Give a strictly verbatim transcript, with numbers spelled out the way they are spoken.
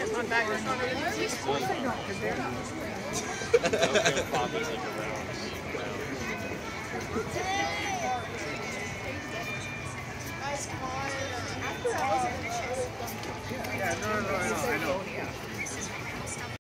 That's not that. That's not really Of course they don't, because they're not. Okay, pop it like around. Yeah, no, no, no, no, I know.